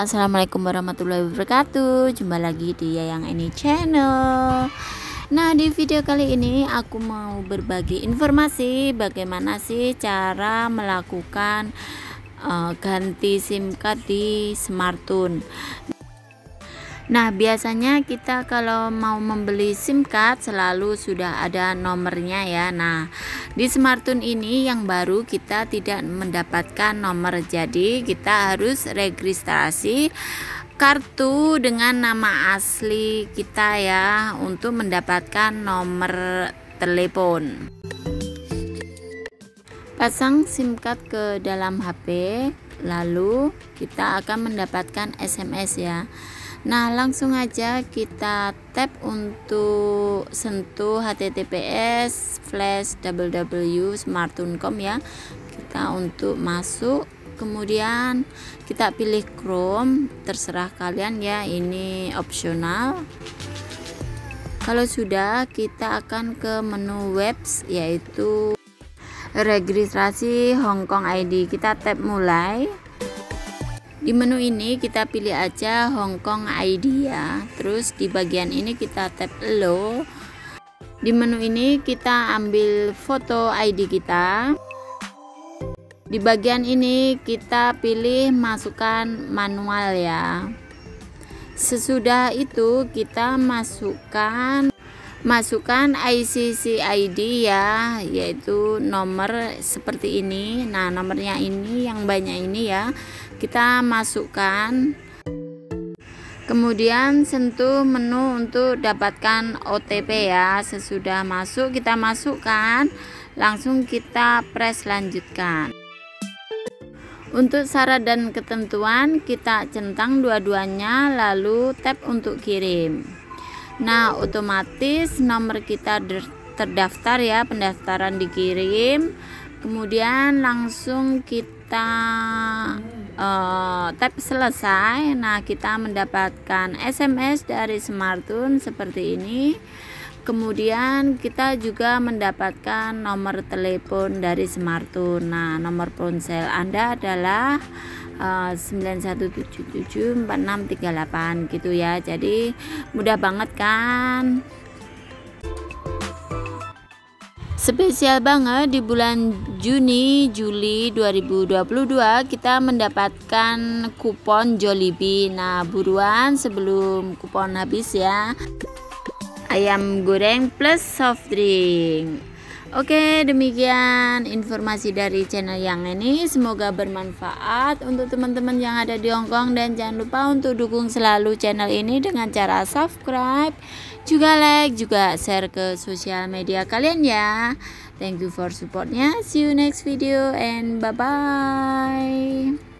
Assalamualaikum warahmatullahi wabarakatuh. Jumpa lagi di Yayang Eni Channel. Nah, di video kali ini aku mau berbagi informasi bagaimana sih cara melakukan ganti SIM card di Smartune. Nah, biasanya kita kalau mau membeli SIM card selalu sudah ada nomornya ya. Nah, di Smartune ini yang baru kita tidak mendapatkan nomor, jadi kita harus registrasi kartu dengan nama asli kita ya untuk mendapatkan nomor telepon. Pasang SIM card ke dalam HP, lalu kita akan mendapatkan SMS ya. Nah, langsung aja kita tap untuk sentuh https://www.smartune.com ya. Kita untuk masuk, kemudian kita pilih Chrome, terserah kalian ya, ini opsional. Kalau sudah, kita akan ke menu webs yaitu registrasi Hong Kong ID. Kita tap mulai. Di menu ini kita pilih aja Hong Kong ID ya. Terus di bagian ini kita tap allow. Di menu ini kita ambil foto ID kita. Di bagian ini kita pilih masukkan manual ya. Sesudah itu kita masukkan ICC ID ya, yaitu nomor seperti ini. Nah, nomornya ini yang banyak ini ya, kita masukkan. Kemudian sentuh menu untuk dapatkan OTP ya. Sesudah masuk, kita masukkan, langsung kita press lanjutkan. Untuk syarat dan ketentuan kita centang dua-duanya, lalu tap untuk kirim. Nah, otomatis nomor kita terdaftar ya, pendaftaran dikirim. Kemudian langsung kita tap selesai. Nah, kita mendapatkan SMS dari Smartune seperti ini. Kemudian kita juga mendapatkan nomor telepon dari Smartune. Nah, nomor ponsel Anda adalah 91774638 gitu ya. Jadi mudah banget kan? Spesial banget di bulan Juli 2022 kita mendapatkan kupon Jollibee. Nah, buruan sebelum kupon habis ya. Ayam goreng plus soft drink. Oke, demikian informasi dari channel yang ini. Semoga bermanfaat untuk teman-teman yang ada di Hongkong, dan jangan lupa untuk dukung selalu channel ini dengan cara subscribe, juga like, juga share ke sosial media kalian ya. Thank you for supportnya. See you next video and bye bye.